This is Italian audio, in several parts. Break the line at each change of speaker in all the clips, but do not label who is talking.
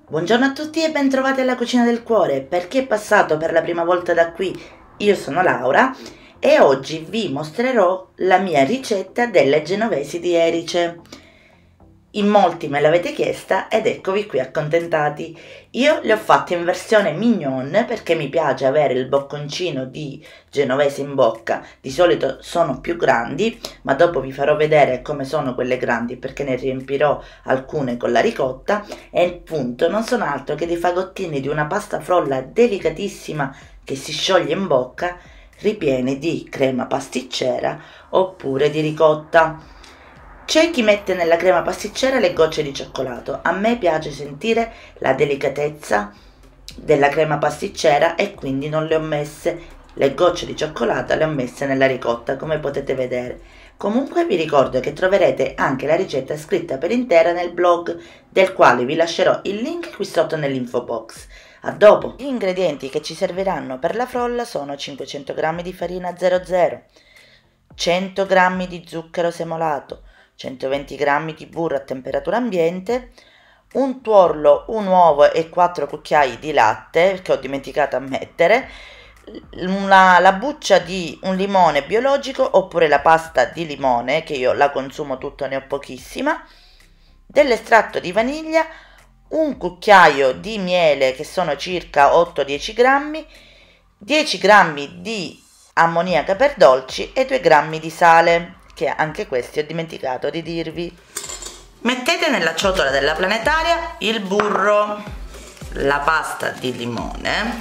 Buongiorno a tutti e bentrovati alla Cucina del Cuore. Per chi è passato per la prima volta da qui, io sono Laura e oggi vi mostrerò la mia ricetta delle genovesi di Erice. In molti me l'avete chiesta ed eccovi qui accontentati. Io le ho fatte in versione mignon perché mi piace avere il bocconcino di genovese in bocca. Di solito sono più grandi, ma dopo vi farò vedere come sono quelle grandi perché ne riempirò alcune con la ricotta. E il punto non sono altro che dei fagottini di una pasta frolla delicatissima che si scioglie in bocca, ripieni di crema pasticcera oppure di ricotta. C'è chi mette nella crema pasticcera le gocce di cioccolato. A me piace sentire la delicatezza della crema pasticcera e quindi non le ho messe le gocce di cioccolato, le ho messe nella ricotta, come potete vedere. Comunque vi ricordo che troverete anche la ricetta scritta per intera nel blog, del quale vi lascerò il link qui sotto nell'info box. A dopo! Gli ingredienti che ci serviranno per la frolla sono 500 g di farina 00, 100 g di zucchero semolato, 120 g di burro a temperatura ambiente, un tuorlo, un uovo e 4 cucchiai di latte che ho dimenticato a mettere, la buccia di un limone biologico oppure la pasta di limone, che io la consumo tutta, ne ho pochissima, dell'estratto di vaniglia, un cucchiaio di miele che sono circa 8-10 grammi, 10 grammi di ammoniaca per dolci e 2 grammi di sale, che anche questi ho dimenticato di dirvi. Mettete nella ciotola della planetaria il burro, la pasta di limone,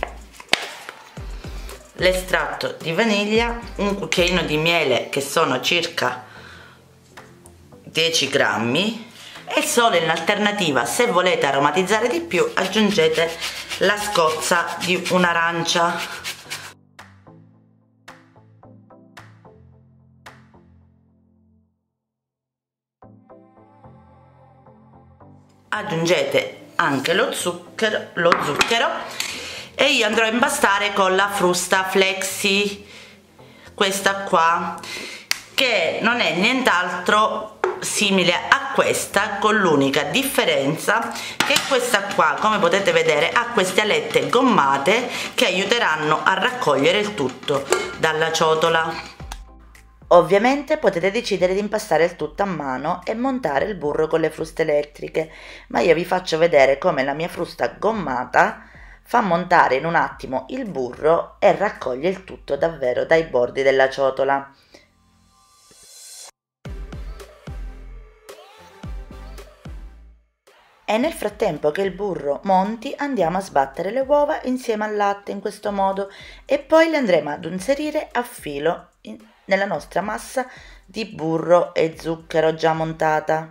l'estratto di vaniglia, un cucchiaino di miele che sono circa 10 grammi e solo in alternativa, se volete aromatizzare di più, aggiungete la scorza di un'arancia. Aggiungete anche lo zucchero e io andrò a impastare con la frusta Flexi, questa qua, che non è nient'altro simile a questa, con l'unica differenza che questa qua, come potete vedere, ha queste alette gommate che aiuteranno a raccogliere il tutto dalla ciotola. Ovviamente potete decidere di impastare il tutto a mano e montare il burro con le fruste elettriche, ma io vi faccio vedere come la mia frusta gommata fa montare in un attimo il burro e raccoglie il tutto davvero dai bordi della ciotola. E nel frattempo che il burro monti andiamo a sbattere le uova insieme al latte in questo modo e poi le andremo ad inserire a filo nella nostra massa di burro e zucchero già montata.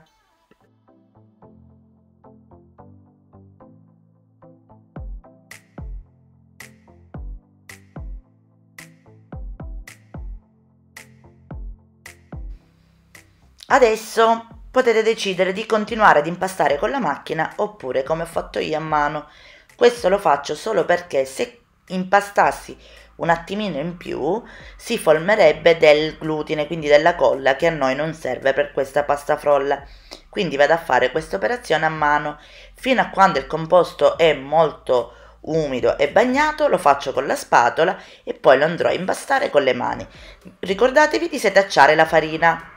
Adesso potete decidere di continuare ad impastare con la macchina oppure come ho fatto io a mano. Questo lo faccio solo perché se impastassi un attimino in più si formerebbe del glutine, quindi della colla, che a noi non serve per questa pasta frolla. Quindi vado a fare questa operazione a mano fino a quando il composto è molto umido e bagnato, lo faccio con la spatola e poi lo andrò a impastare con le mani. Ricordatevi di setacciare la farina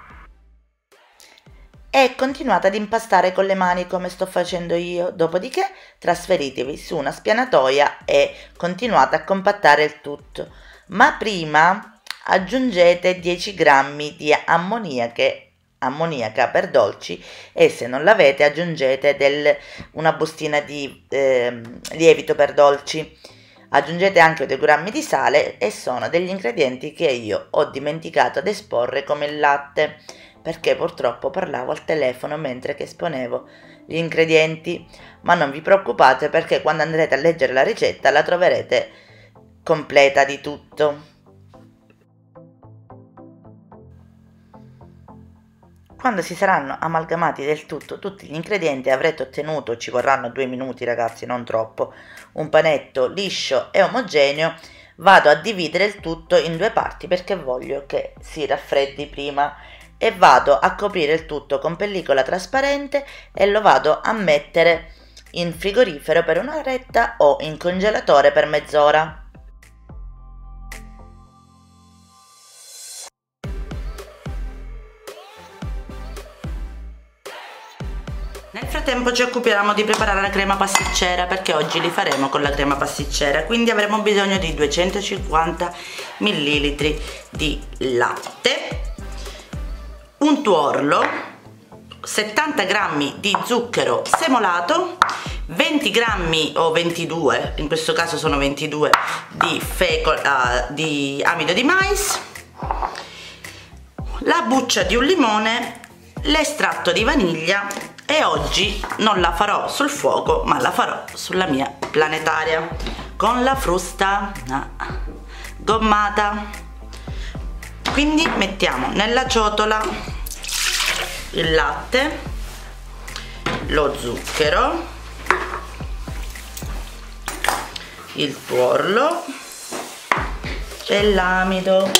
e continuate ad impastare con le mani come sto facendo io, dopodiché trasferitevi su una spianatoia e continuate a compattare il tutto, ma prima aggiungete 10 grammi di ammoniaca per dolci e se non l'avete aggiungete una bustina di lievito per dolci. Aggiungete anche 2 grammi di sale e sono degli ingredienti che io ho dimenticato ad esporre come il latte, perché purtroppo parlavo al telefono mentre che esponevo gli ingredienti, ma non vi preoccupate perché quando andrete a leggere la ricetta la troverete completa di tutto. Quando si saranno amalgamati del tutto tutti gli ingredienti avrete ottenuto, ci vorranno 2 minuti ragazzi, non troppo, un panetto liscio e omogeneo. Vado a dividere il tutto in 2 parti perché voglio che si raffreddi prima e vado a coprire il tutto con pellicola trasparente e lo vado a mettere in frigorifero per un'oretta o in congelatore per mezz'ora. Nel frattempo ci occupiamo di preparare la crema pasticcera, perché oggi li faremo con la crema pasticcera, quindi avremo bisogno di 250 ml di latte, un tuorlo, 70 g di zucchero semolato, 20 g o 22, in questo caso sono 22, di amido di mais, la buccia di un limone, l'estratto di vaniglia, e oggi non la farò sul fuoco ma la farò sulla mia planetaria con la frusta gommata. Quindi mettiamo nella ciotola il latte, lo zucchero, il tuorlo e l'amido.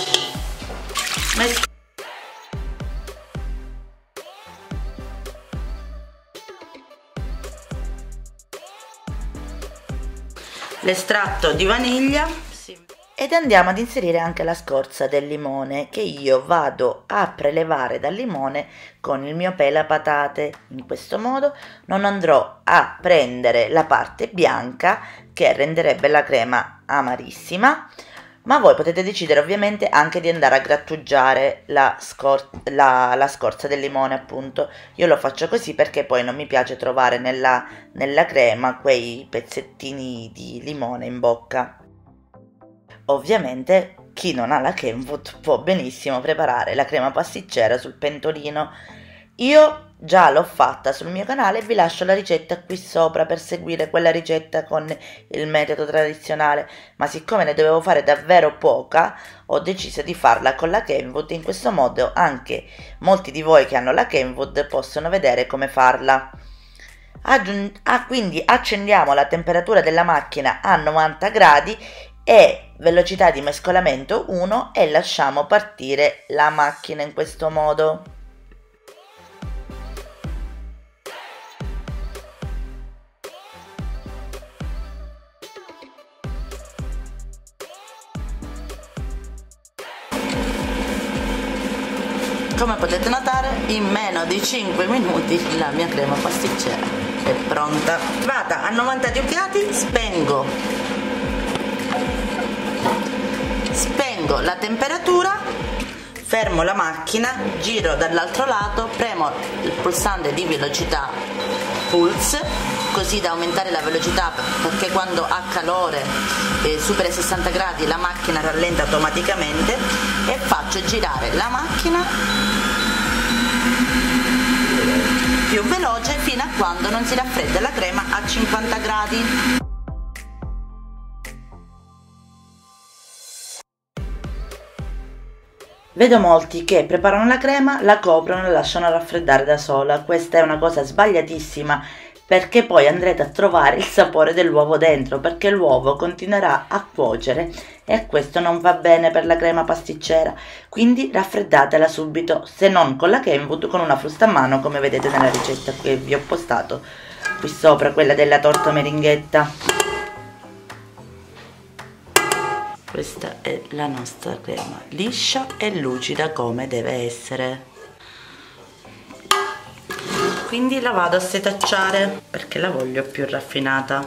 L'estratto di vaniglia ed andiamo ad inserire anche la scorza del limone, che io vado a prelevare dal limone con il mio pelapatate. In questo modo non andrò a prendere la parte bianca che renderebbe la crema amarissima, ma voi potete decidere ovviamente anche di andare a grattugiare la scorza del limone, appunto. Io lo faccio così perché poi non mi piace trovare nella crema quei pezzettini di limone in bocca. Ovviamente chi non ha la Kenwood può benissimo preparare la crema pasticcera sul pentolino. Io già l'ho fatta sul mio canale e vi lascio la ricetta qui sopra per seguire quella ricetta con il metodo tradizionale, ma siccome ne dovevo fare davvero poca ho deciso di farla con la Kenwood. In questo modo anche molti di voi che hanno la Kenwood possono vedere come farla. Quindi accendiamo la temperatura della macchina a 90 gradi e velocità di mescolamento 1 e lasciamo partire la macchina in questo modo. Come potete notare, in meno di 5 minuti la mia crema pasticcera è pronta. Vada a 90 gradi, spengo la temperatura, fermo la macchina, giro dall'altro lato, premo il pulsante di velocità pulse, così da aumentare la velocità, perché quando ha calore supera i 60 gradi la macchina rallenta automaticamente, e faccio girare la macchina più veloce fino a quando non si raffredda la crema a 50 gradi. Vedo molti che preparano la crema, la coprono e la lasciano raffreddare da sola. Questa è una cosa sbagliatissima, perché poi andrete a trovare il sapore dell'uovo dentro, perché l'uovo continuerà a cuocere e questo non va bene per la crema pasticcera. Quindi raffreddatela subito, se non con la Kenwood, con una frusta a mano, come vedete nella ricetta che vi ho postato qui sopra, quella della torta meringhetta. Questa è la nostra crema, liscia e lucida come deve essere. Quindi la vado a setacciare perché la voglio più raffinata.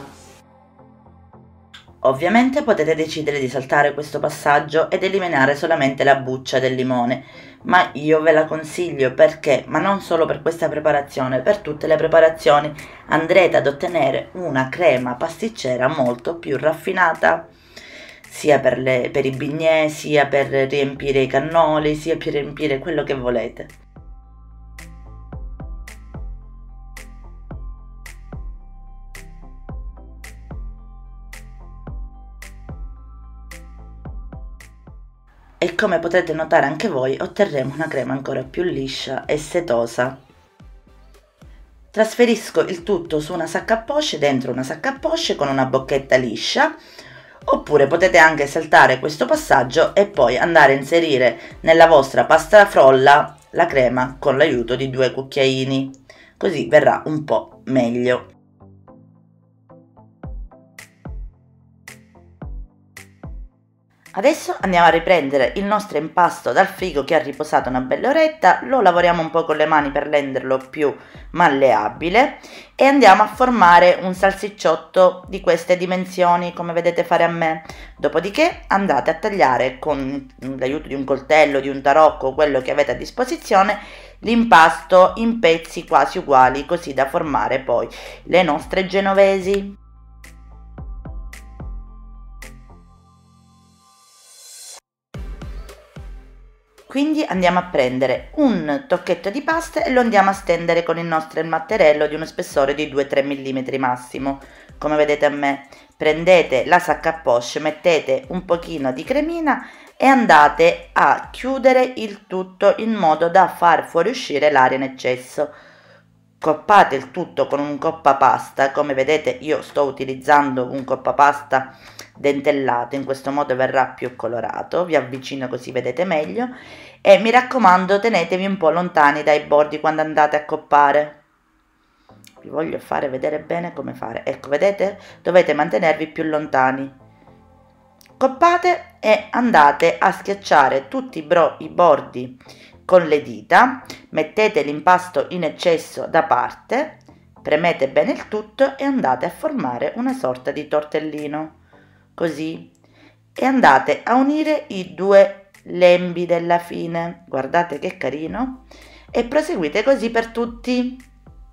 Ovviamente potete decidere di saltare questo passaggio ed eliminare solamente la buccia del limone, ma io ve la consiglio perché, ma non solo per questa preparazione, per tutte le preparazioni andrete ad ottenere una crema pasticcera molto più raffinata, sia per i bignè, sia per riempire i cannoli, sia per riempire quello che volete. E come potrete notare anche voi, otterremo una crema ancora più liscia e setosa. Trasferisco il tutto su una sacca a poche, dentro una sacca a poche con una bocchetta liscia, oppure potete anche saltare questo passaggio e poi andare a inserire nella vostra pasta frolla la crema con l'aiuto di 2 cucchiaini, così verrà un po' meglio. Adesso andiamo a riprendere il nostro impasto dal frigo che ha riposato una bella oretta, lo lavoriamo un po' con le mani per renderlo più malleabile e andiamo a formare un salsicciotto di queste dimensioni come vedete fare a me. Dopodiché andate a tagliare con l'aiuto di un coltello, di un tarocco, quello che avete a disposizione, l'impasto in pezzi quasi uguali così da formare poi le nostre genovesi. Quindi andiamo a prendere un tocchetto di pasta e lo andiamo a stendere con il nostro matterello di uno spessore di 2-3 mm massimo, come vedete a me. Prendete la sacca a poche, mettete un pochino di cremina e andate a chiudere il tutto in modo da far fuoriuscire l'aria in eccesso. Coppate il tutto con un coppapasta, come vedete io sto utilizzando un coppapasta dentellato, in questo modo verrà più colorato, vi avvicino così vedete meglio e mi raccomando tenetevi un po' lontani dai bordi quando andate a coppare. Vi voglio fare vedere bene come fare, ecco vedete, dovete mantenervi più lontani. Coppate e andate a schiacciare tutti i bordi con le dita, mettete l'impasto in eccesso da parte, premete bene il tutto e andate a formare una sorta di tortellino, così, e andate a unire i due lembi della fine, guardate che carino, e proseguite così per tutti.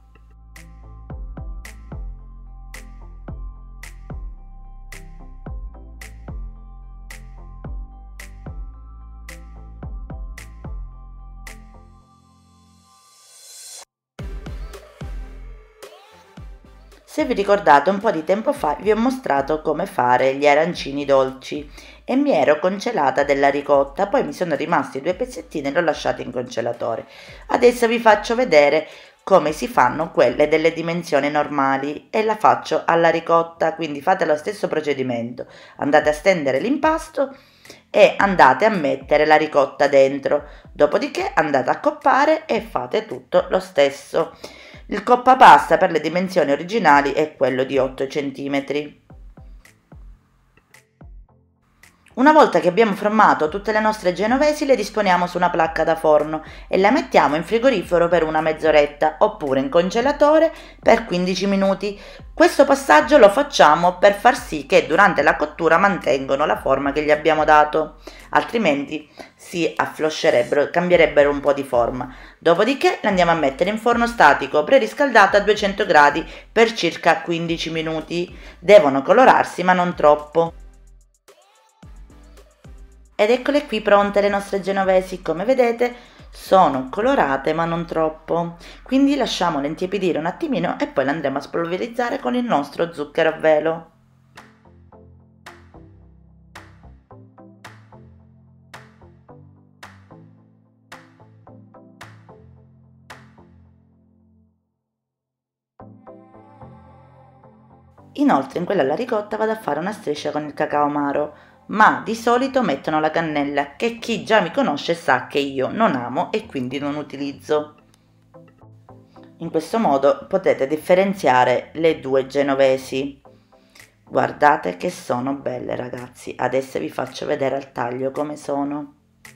Se vi ricordate, un po' di tempo fa vi ho mostrato come fare gli arancini dolci e mi ero congelata della ricotta, poi mi sono rimasti due pezzettini e li ho lasciati in congelatore. Adesso vi faccio vedere come si fanno quelle delle dimensioni normali e la faccio alla ricotta, quindi fate lo stesso procedimento. Andate a stendere l'impasto e andate a mettere la ricotta dentro, dopodiché andate a coppare e fate tutto lo stesso. Il coppapasta per le dimensioni originali è quello di 8 cm. Una volta che abbiamo formato tutte le nostre genovesi le disponiamo su una placca da forno e la mettiamo in frigorifero per una mezz'oretta oppure in congelatore per 15 minuti. Questo passaggio lo facciamo per far sì che durante la cottura mantengano la forma che gli abbiamo dato, altrimenti si affloscerebbero, cambierebbero un po' di forma. Dopodiché le andiamo a mettere in forno statico preriscaldato a 200 gradi per circa 15 minuti. Devono colorarsi ma non troppo. Ed eccole qui pronte le nostre genovesi, come vedete sono colorate ma non troppo, quindi lasciamole intiepidire un attimino e poi le andremo a spolverizzare con il nostro zucchero a velo. Inoltre in quella alla ricotta vado a fare una striscia con il cacao amaro, ma di solito mettono la cannella, che chi già mi conosce sa che io non amo e quindi non utilizzo. In questo modo potete differenziare le due genovesi. Guardate che sono belle ragazzi, adesso vi faccio vedere al taglio come sono.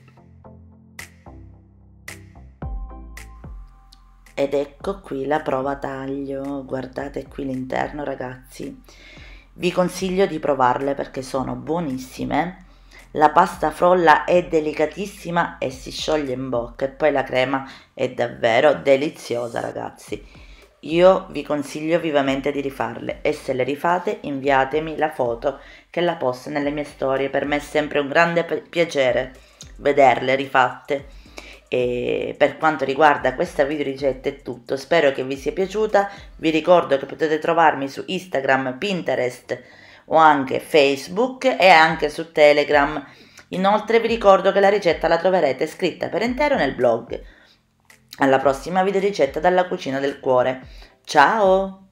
Ed ecco qui la prova taglio, guardate qui l'interno ragazzi, vi consiglio di provarle perché sono buonissime, la pasta frolla è delicatissima e si scioglie in bocca e poi la crema è davvero deliziosa ragazzi, io vi consiglio vivamente di rifarle e se le rifate inviatemi la foto che la posto nelle mie storie, per me è sempre un grande piacere vederle rifatte. E per quanto riguarda questa video ricetta è tutto, spero che vi sia piaciuta, vi ricordo che potete trovarmi su Instagram, Pinterest o anche Facebook e anche su Telegram, inoltre vi ricordo che la ricetta la troverete scritta per intero nel blog. Alla prossima video ricetta dalla cucina del cuore, ciao!